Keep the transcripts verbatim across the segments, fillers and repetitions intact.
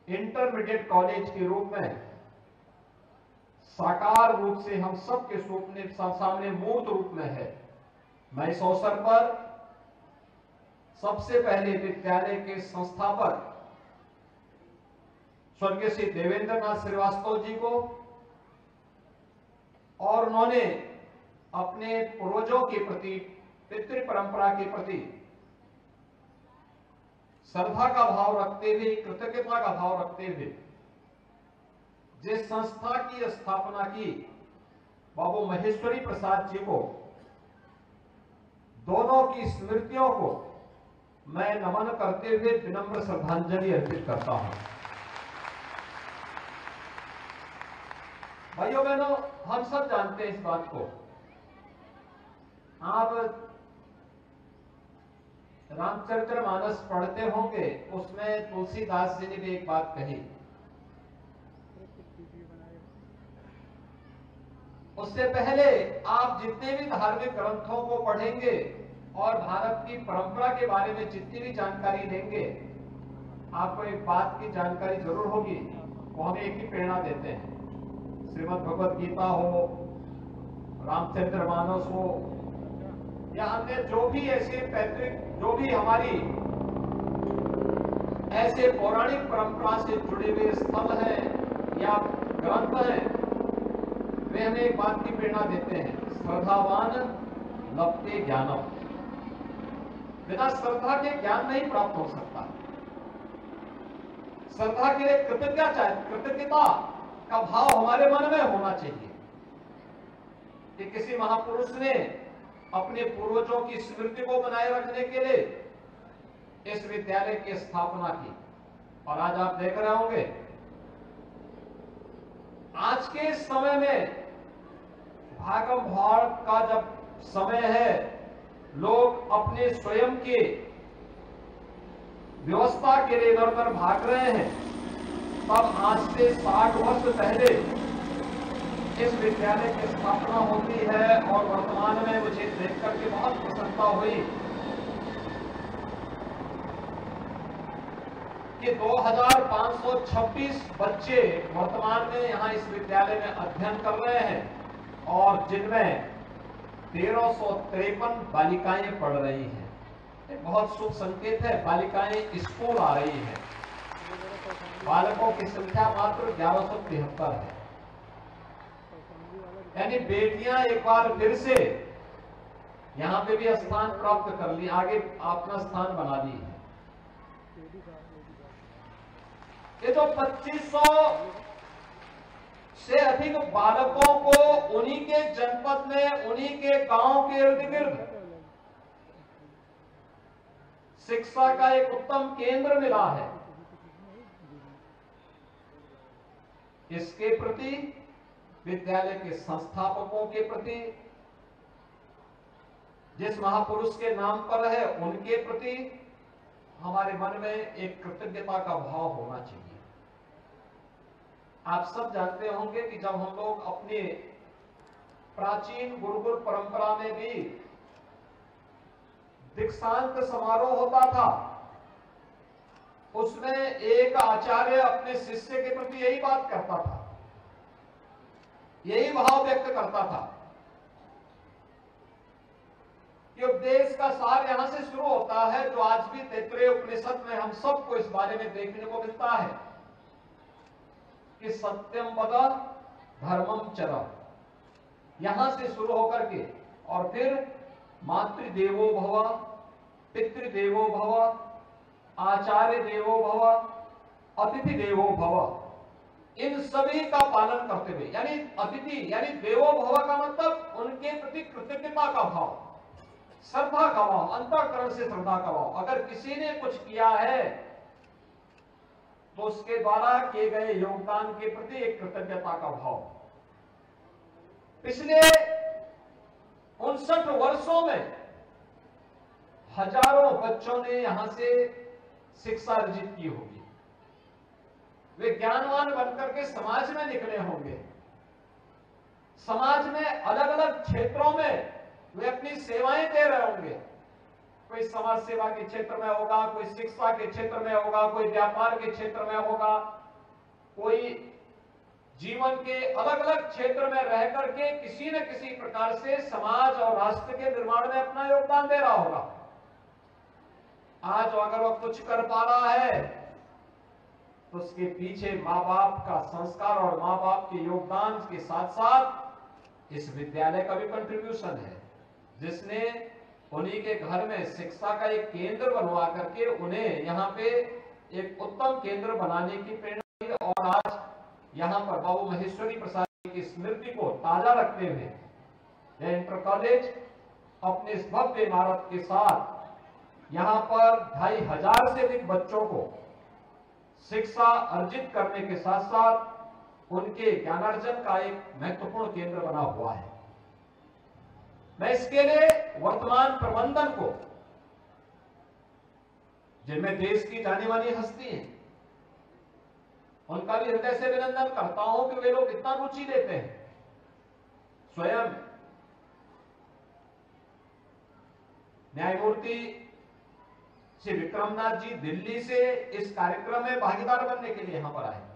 Intermediate college के रूप में साकार रूप से हम सबके सौंपने सामने मूर्त रूप में है। मैं इस अवसर पर सबसे पहले विद्यालय के संस्थापक स्वर्गीय श्री देवेंद्र नाथ श्रीवास्तव जी को और उन्होंने अपने पूर्वजों के प्रति, पितृ परंपरा के प्रति श्रद्धा का भाव रखते हुए, कृतज्ञता का भाव रखते हुए जिस संस्था की स्थापना की, बाबू महेश्वरी प्रसाद जी को, दोनों की स्मृतियों को मैं नमन करते हुए विनम्र श्रद्धांजलि अर्पित करता हूं। भाइयों बहनों, हम सब जानते हैं इस बात को। आप रामचरितमानस पढ़ते होंगे, उसमें तुलसीदास जी ने भी एक बात कही। उससे पहले आप जितने भी धार्मिक ग्रंथों को पढ़ेंगे और भारत की परंपरा के बारे में जितनी भी जानकारी लेंगे, आपको एक बात की जानकारी जरूर होगी, वो हमें एक ही प्रेरणा देते हैं। श्रीमद् भगवत गीता हो, रामचरितमानस हो, या अन्य जो भी ऐसे पैतृक, जो भी हमारी ऐसे पौराणिक परंपरा से जुड़े हुए स्थल हैं या ग्रंथ हैं, वे हमें एक बात की प्रेरणा देते हैं, श्रद्धावान लभते ज्ञानम। बिना श्रद्धा के ज्ञान नहीं प्राप्त हो सकता। श्रद्धा के लिए कृतज्ञता कृतज्ञता का भाव हमारे मन में होना चाहिए कि किसी महापुरुष ने अपने पूर्वजों की स्मृति को बनाए रखने के लिए इस विद्यालय की स्थापना की। और आज आप देख रहे होंगे, आज के समय में भागम भाड़ का जब समय है, लोग अपने स्वयं के व्यवस्था के लिए इधर उधर भाग रहे हैं, तब आज से साठ वर्ष पहले इस विद्यालय की स्थापना होती है। और वर्तमान में मुझे देख करके बहुत प्रसन्नता हुई कि दो हज़ार पाँच सौ छब्बीस बच्चे वर्तमान में यहां इस विद्यालय में अध्ययन कर रहे हैं और जिनमें तेरह सौ तिरपन बालिकाएं पढ़ रही हैं। एक बहुत शुभ संकेत है, बालिकाएं स्कूल आ रही हैं। बालकों की संख्या मात्र ग्यारह सौ तिहत्तर है, यानी बेटियां एक बार फिर से यहां पे भी स्थान प्राप्त कर ली, आगे अपना स्थान बना ली है। ये जो पच्चीस सौ से अधिक बालकों को उन्हीं के जनपद में, उन्हीं के गांव के इर्द गिर्द शिक्षा का एक उत्तम केंद्र मिला है, इसके प्रति, विद्यालय के संस्थापकों के प्रति, जिस महापुरुष के नाम पर है उनके प्रति हमारे मन में एक कृतज्ञता का भाव होना चाहिए। आप सब जानते होंगे कि जब हम लोग अपने प्राचीन गुरुकुल परंपरा में भी दीक्षांत समारोह होता था, उसमें एक आचार्य अपने शिष्य के प्रति यही बात करता था, यही भाव व्यक्त करता था कि उपदेश का सार यहां से शुरू होता है, जो आज भी तैत्तिरीय उपनिषद में हम सबको इस बारे में देखने को मिलता है कि सत्यम वद धर्मम चर, यहां से शुरू होकर के और फिर मातृदेवो भव, पितृदेवो भव, आचार्य देवो भव, अतिथि देवो भव, इन सभी का पालन करते हुए, यानी अतिथि यानी देवो भव का मतलब उनके प्रति कृतज्ञता का भाव, श्रद्धा का भाव, अंतःकरण से श्रद्धा का भाव। अगर किसी ने कुछ किया है तो उसके द्वारा किए गए योगदान के प्रति एक कृतज्ञता का भाव। पिछले उनसठ वर्षों में हजारों बच्चों ने यहां से शिक्षा अर्जित की होगी, वे ज्ञानवान बनकर के समाज में निकले होंगे, समाज में अलग अलग क्षेत्रों में वे अपनी सेवाएं दे रहे होंगे। कोई समाज सेवा के क्षेत्र में होगा, कोई शिक्षा के क्षेत्र में होगा, कोई व्यापार के क्षेत्र में होगा, कोई जीवन के अलग अलग क्षेत्र में रह करके किसी न किसी प्रकार से समाज और राष्ट्र के निर्माण में अपना योगदान दे रहा होगा। आज अगर वह कुछ कर पा रहा है तो उसके पीछे माँ बाप का संस्कार और माँ बाप के योगदान के साथ साथ इस विद्यालय का भी कंट्रीब्यूशन है, जिसने उन्हीं के घर में शिक्षा का एक केंद्र बनवा करके उन्हें यहाँ पे एक उत्तम केंद्र बनाने की प्रेरणा दी। और आज यहाँ पर बाबू महेश्वरी प्रसाद की स्मृति को ताजा रखते हुए यह इंटर कॉलेज अपने इस भव्य इमारत के साथ यहाँ पर ढाई हजार से अधिक बच्चों को शिक्षा अर्जित करने के साथ साथ उनके ज्ञानार्जन का एक महत्वपूर्ण केंद्र बना हुआ है। मैं इसके लिए वर्तमान प्रबंधन को, जिनमें देश की जानी मानी हस्ती है, उनका भी हृदय से अभिनंदन करता हूं कि वे लोग इतना रुचि लेते हैं। स्वयं न्यायमूर्ति श्री विक्रमनाथ जी दिल्ली से इस कार्यक्रम में भागीदार बनने के लिए यहां पर आए।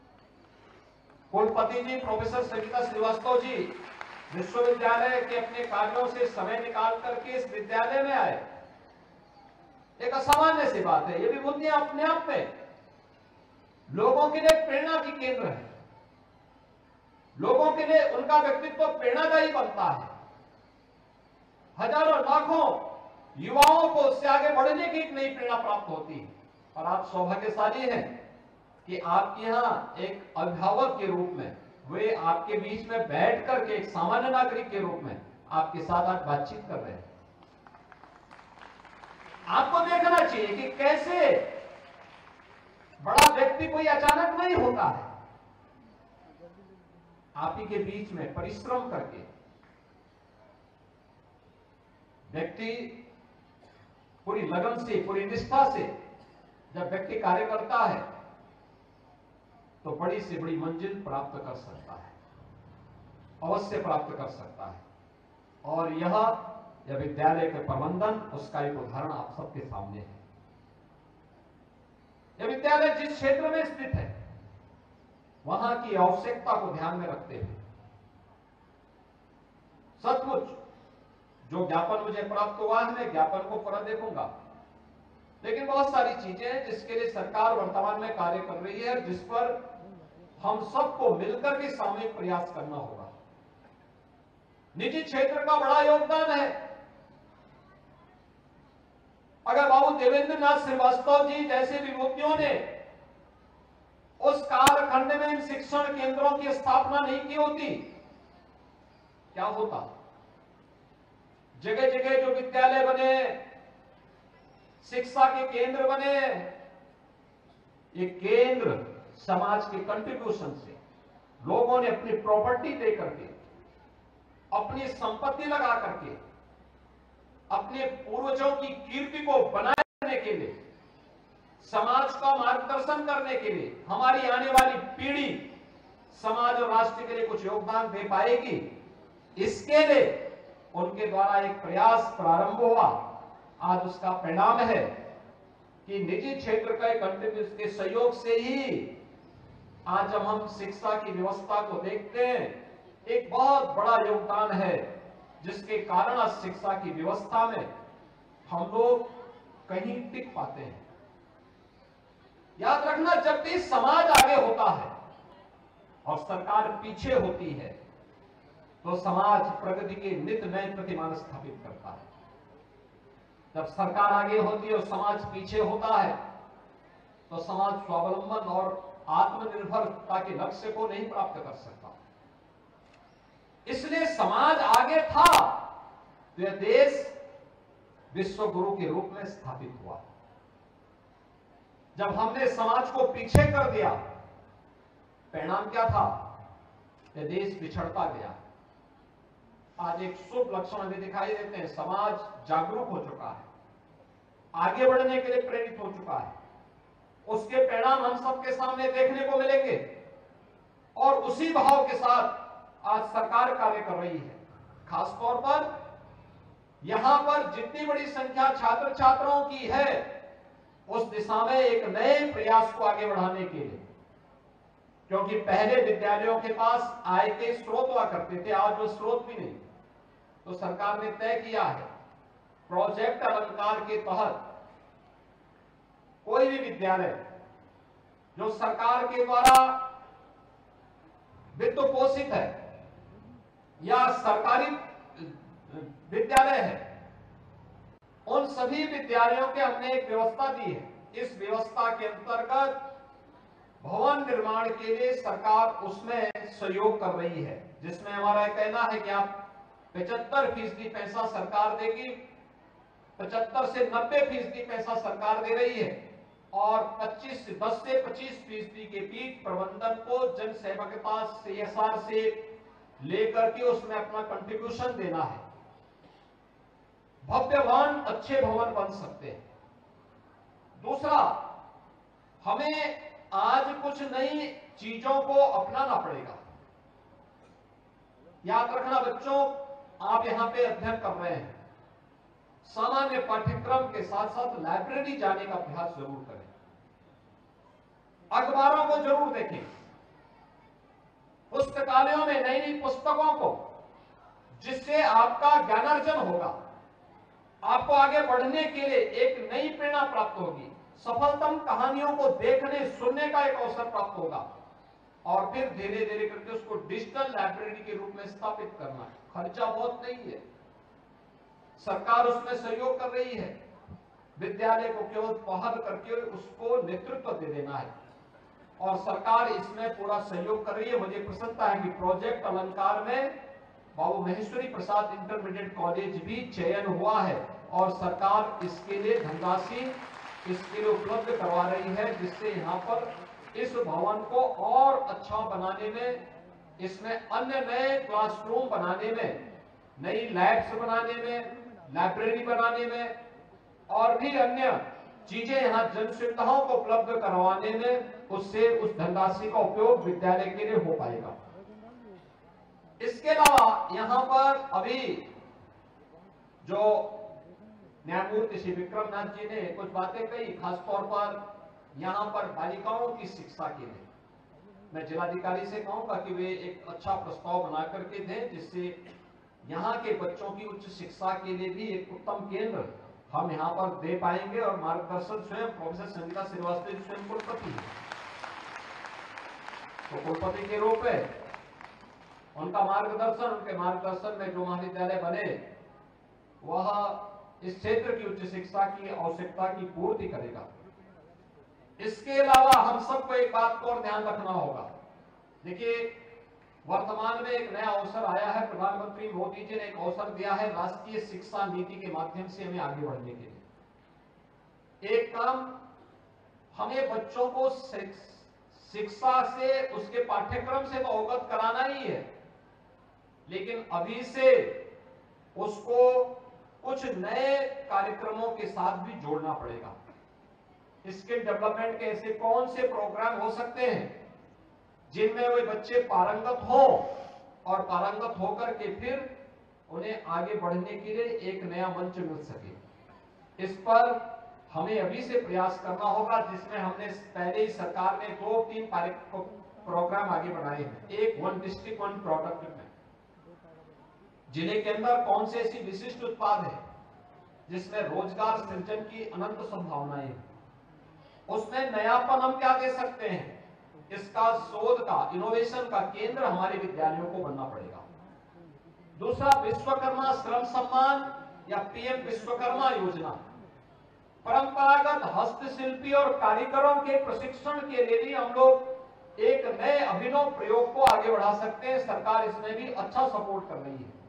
कुलपति जी प्रोफेसर सविता श्रीवास्तव जी विश्वविद्यालय के अपने कार्यों से समय निकाल करके इस विद्यालय में आए। एक असामान्य सी बात है। ये विभूतियां अपने आप में लोगों के लिए प्रेरणा की केंद्र है। लोगों के लिए उनका व्यक्तित्व प्रेरणादायी बनता है। हजारों लाखों युवाओं को उससे आगे बढ़ने की एक नई प्रेरणा प्राप्त होती है। और आप सौभाग्यशाली हैं कि आपके यहां एक अभिभावक के रूप में वे आपके बीच में बैठ करके एक सामान्य नागरिक के रूप में आपके साथ आज बातचीत कर रहे हैं। आपको देखना चाहिए कि कैसे बड़ा व्यक्ति कोई अचानक नहीं होता है। आप ही के बीच में परिश्रम करके व्यक्ति पूरी लगन से, पूरी निष्ठा से जब व्यक्ति कार्य करता है तो बड़ी से बड़ी मंजिल प्राप्त कर सकता है, अवश्य प्राप्त कर सकता है। और यह यह विद्यालय के प्रबंधन उसका एक उदाहरण आप सबके सामने है। यह विद्यालय जिस क्षेत्र में स्थित है वहां की आवश्यकता को ध्यान में रखते हुए सचमुच जो ज्ञापन मुझे प्राप्त हुआ है, मैं ज्ञापन को पूरा देखूंगा, लेकिन बहुत सारी चीजें हैं जिसके लिए सरकार वर्तमान में कार्य कर रही है, जिस पर हम सबको मिलकर के सामूहिक प्रयास करना होगा। निजी क्षेत्र का बड़ा योगदान है। अगर बाबू देवेंद्र नाथ श्रीवास्तव जी जैसे विभूतियों ने उस कालखंड में इन शिक्षण केंद्रों की स्थापना नहीं की होती, क्या होता? जगह जगह जो विद्यालय बने, शिक्षा के केंद्र बने, ये केंद्र समाज के कंट्रीब्यूशन से लोगों ने अपनी प्रॉपर्टी दे करके, अपनी संपत्ति लगा करके, अपने पूर्वजों की कीर्ति को बनाए रखने के लिए, समाज का मार्गदर्शन करने के लिए, हमारी आने वाली पीढ़ी समाज और राष्ट्र के लिए कुछ योगदान दे पाएगी, इसके लिए उनके द्वारा एक प्रयास प्रारंभ हुआ। आज उसका परिणाम है कि निजी क्षेत्र का कंट्रीब्यूशन के सहयोग से ही आज जब हम शिक्षा की व्यवस्था को देखते हैं, एक बहुत बड़ा योगदान है, जिसके कारण आज शिक्षा की व्यवस्था में हम लोग कहीं टिक पाते हैं। याद रखना, जब भी समाज आगे होता है और सरकार पीछे होती है तो समाज प्रगति के नित नए प्रतिमान स्थापित करता है। जब सरकार आगे होती है और समाज पीछे होता है तो समाज स्वावलंबन और आत्मनिर्भरता के लक्ष्य को नहीं प्राप्त कर सकता। इसलिए समाज आगे था तो यह देश विश्व गुरु के रूप में स्थापित हुआ। जब हमने समाज को पीछे कर दिया, परिणाम क्या था? यह देश बिछड़ता गया। आज एक शुभ लक्षण हमें दिखाई देते हैं। समाज जागरूक हो चुका है, आगे बढ़ने के लिए प्रेरित हो चुका है। उसके परिणाम हम सबके सामने देखने को मिलेंगे और उसी भाव के साथ आज सरकार कार्य कर रही है। खासतौर पर यहां पर जितनी बड़ी संख्या छात्र छात्राओं की है, उस दिशा में एक नए प्रयास को आगे बढ़ाने के लिए, क्योंकि पहले विद्यालयों के पास आय के स्रोत हुआ करते थे, आज वो स्रोत भी नहीं, तो सरकार ने तय किया है प्रोजेक्ट अलंकार के तहत कोई भी विद्यालय जो सरकार के द्वारा वित्त पोषित है या सरकारी विद्यालय है, उन सभी विद्यालयों के हमने एक व्यवस्था दी है। इस व्यवस्था के अंतर्गत भवन निर्माण के लिए सरकार उसमें सहयोग कर रही है, जिसमें हमारा कहना है कि आप पचहत्तर फीसदी पैसा सरकार देगी, पचहत्तर से नब्बे फीसदी पैसा सरकार दे रही है और पच्चीस से दस से पच्चीस फीसदी के बीच प्रबंधन को जन सहभागिता सीएसआर से लेकर के उसमें अपना कंट्रीब्यूशन देना है। भव्यवान अच्छे भवन बन सकते हैं। दूसरा, हमें आज कुछ नई चीजों को अपनाना पड़ेगा। याद रखना बच्चों, आप यहां पे अध्ययन कर रहे हैं, सामान्य पाठ्यक्रम के साथ साथ लाइब्रेरी जाने का अभ्यास जरूर करें, अखबारों को जरूर देखें, पुस्तकालयों में नई नई पुस्तकों को, जिससे आपका ज्ञानार्जन होगा, आपको आगे बढ़ने के लिए एक नई प्रेरणा प्राप्त होगी, सफलतम कहानियों को देखने सुनने का एक अवसर प्राप्त होगा और फिर धीरे धीरे करके उसको डिजिटल लाइब्रेरी के रूप में स्थापित करना है। खर्चा बहुत नहीं है, सरकार उसमें सहयोग कर रही है, विद्यालय को केवल पहल करके उसको नेतृत्व दे देना है और सरकार इसमें पूरा सहयोग कर रही है। मुझे प्रसन्नता है कि प्रोजेक्ट अलंकार में बाबू महेश्वरी प्रसाद इंटरमीडिएट कॉलेज भी चयन हुआ है और सरकार इसके लिए धनराशि इसके लिए उपलब्ध करवा रही है, जिससे यहाँ पर इस भवन को और अच्छा बनाने में, इसमें अन्य नए क्लासरूम बनाने में, नई लैब्स बनाने में, लाइब्रेरी बनाने में और भी अन्य चीजें यहाँ जन सुविधाओं को उपलब्ध करवाने में, उससे उस धनराशि का उपयोग विद्यालय के लिए हो पाएगा। इसके अलावा यहाँ पर अभी जो न्यायमूर्ति श्री विक्रमनाथ जी ने कुछ बातें कही, खासतौर पर यहाँ पर बालिकाओं की शिक्षा के लिए मैं जिलाधिकारी से कहूंगा कि वे एक अच्छा प्रस्ताव बना करके दें, जिससे यहाँ के बच्चों की उच्च शिक्षा के लिए भी एक उत्तम केंद्र हम यहाँ पर दे पाएंगे और मार्गदर्शन स्वयं प्रोफेसर संगीता श्रीवास्तव जी स्वयं कुलपति है, तो कुलपति के रूप में उनका मार्गदर्शन, उनके मार्गदर्शन में जो महाविद्यालय बने वह इस क्षेत्र की उच्च शिक्षा की आवश्यकता की पूर्ति करेगा। इसके अलावा हम सबको एक बात को और ध्यान रखना होगा। देखिए, वर्तमान में एक नया अवसर आया है, प्रधानमंत्री मोदी जी ने एक अवसर दिया है राष्ट्रीय शिक्षा नीति के माध्यम से हमें आगे बढ़ने के लिए। एक काम, हमें बच्चों को शिक्षा से, उसके पाठ्यक्रम से तो अवगत कराना ही है, लेकिन अभी से उसको कुछ नए कार्यक्रमों के साथ भी जोड़ना पड़ेगा। स्किल डेवलपमेंट के ऐसे कौन से प्रोग्राम हो सकते हैं जिनमें वे बच्चे पारंगत हो और पारंगत होकर के फिर उन्हें आगे बढ़ने के लिए एक नया मंच मिल सके। इस पर हमें अभी से प्रयास करना होगा, जिसमें हमने पहले ही सरकार ने दो तीन प्रोग्राम आगे बढ़ाए हैं। एक वन डिस्ट्रिक्ट वन प्रोडक्ट में जिले के अंदर कौन से ऐसी विशिष्ट उत्पाद है जिसमें रोजगार सृजन की अनंत संभावनाएं हैं, उसमें नयापन हम क्या दे सकते हैं, इसका शोध का, इनोवेशन का केंद्र हमारे विद्यालयों को बनना पड़ेगा। दूसरा, विश्वकर्मा श्रम सम्मान या पीएम विश्वकर्मा योजना, परंपरागत हस्तशिल्पी और कारीगरों के प्रशिक्षण के लिए भी हम लोग एक नए अभिनव प्रयोग को आगे बढ़ा सकते हैं। सरकार इसमें भी अच्छा सपोर्ट कर रही है।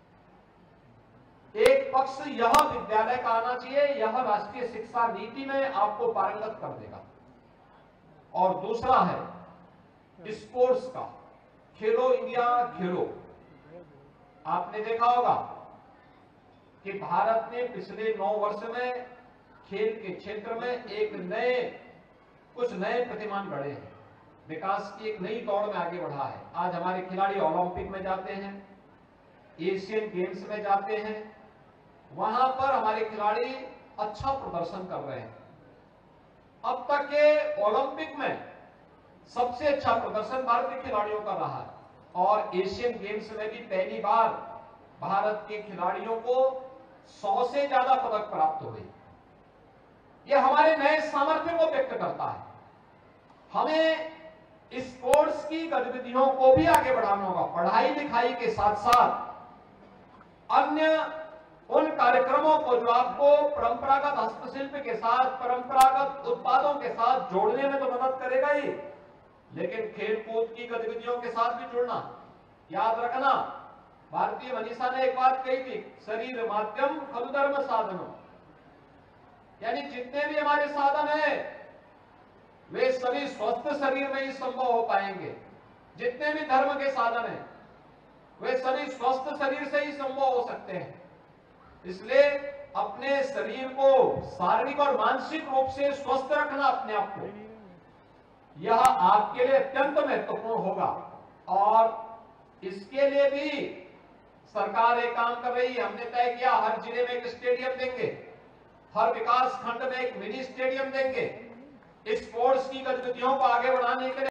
एक पक्ष यह विद्यालय का आना चाहिए, यह राष्ट्रीय शिक्षा नीति में आपको पारंगत कर देगा, और दूसरा है स्पोर्ट्स का, खेलो इंडिया खेलो। आपने देखा होगा कि भारत ने पिछले नौ वर्ष में खेल के क्षेत्र में एक नए, कुछ नए प्रतिमान गढ़े हैं, विकास की एक नई दौड़ में आगे बढ़ा है। आज हमारे खिलाड़ी ओलंपिक में जाते हैं, एशियन गेम्स में जाते हैं, वहां पर हमारे खिलाड़ी अच्छा प्रदर्शन कर रहे हैं। अब तक के ओलंपिक में सबसे अच्छा प्रदर्शन भारतीय खिलाड़ियों का रहा है और एशियन गेम्स में भी पहली बार भारत के खिलाड़ियों को सौ से ज्यादा पदक प्राप्त हुए। यह हमारे नए सामर्थ्य को व्यक्त करता है। हमें स्पोर्ट्स की गतिविधियों को भी आगे बढ़ाना होगा। पढ़ाई लिखाई के साथ साथ अन्य उन कार्यक्रमों को जो आपको परंपरागत हस्तशिल्प के साथ, परंपरागत उत्पादों के साथ जोड़ने में तो मदद करेगा ही, लेकिन खेल कूद की गतिविधियों के साथ भी जुड़ना। याद रखना, भारतीय मनीषा ने एक बात कही थी, शरीर माध्यम खलु धर्म साधनों, यानी जितने भी हमारे साधन हैं वे सभी स्वस्थ शरीर में ही संभव हो पाएंगे। जितने भी धर्म के साधन हैं वे सभी स्वस्थ शरीर से ही संभव हो सकते हैं। इसलिए अपने शरीर को शारीरिक और मानसिक रूप से स्वस्थ रखना, अपने आप को, यह आपके लिए अत्यंत महत्वपूर्ण होगा। और इसके लिए भी सरकार एक काम कर रही है। हमने तय किया हर जिले में एक स्टेडियम देंगे, हर विकास खंड में एक मिनी स्टेडियम देंगे। स्पोर्ट्स की गतिविधियों को आगे बढ़ाने के लिए